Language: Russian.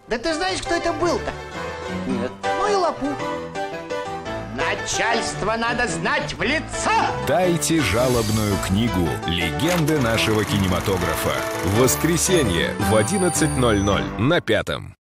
Да ты знаешь, кто это был-то? Нет. Ну и лопух. Начальство надо знать в лицо! Читайте жалобную книгу «Легенды нашего кинематографа». В воскресенье в 11:00 на Пятом.